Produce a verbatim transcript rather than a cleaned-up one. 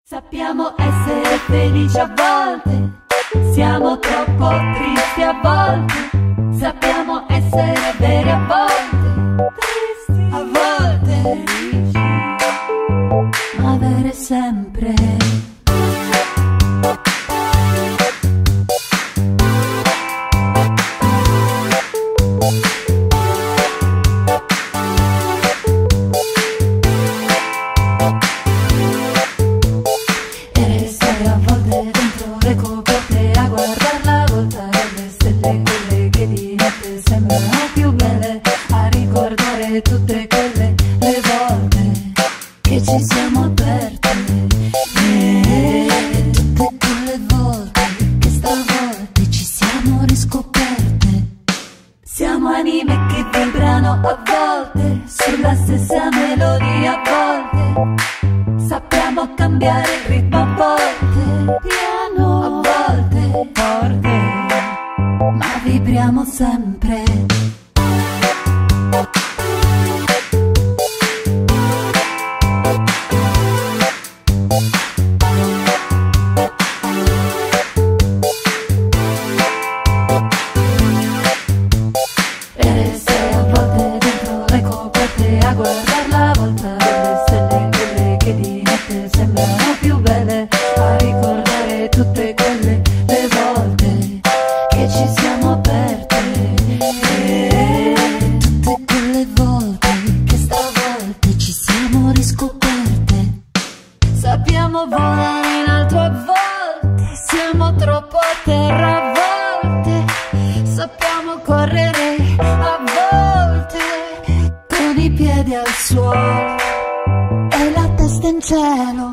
Sappiamo essere felici a volte, siamo troppo tristi a volte. Sappiamo essere veri a volte, tristi a volte, felici, ma avere sempre. Tutte quelle le volte che ci siamo aperte, e tutte quelle volte che stavolta ci siamo riscoperte. Siamo anime che vibrano a volte sulla stessa melodia a volte. Sappiamo cambiare il ritmo a volte, piano a volte, forte, ma vibriamo sempre. A guardare la volta delle stelle, quelle che di notte sembrano più belle, a ricordare tutte quelle le volte che ci siamo aperte, e tutte quelle volte che stavolta ci siamo riscoperte. Sappiamo volare in alto a volte, siamo troppo a terra a volte. Sappiamo correre a volte con i piedi al suolo e la testa in cielo.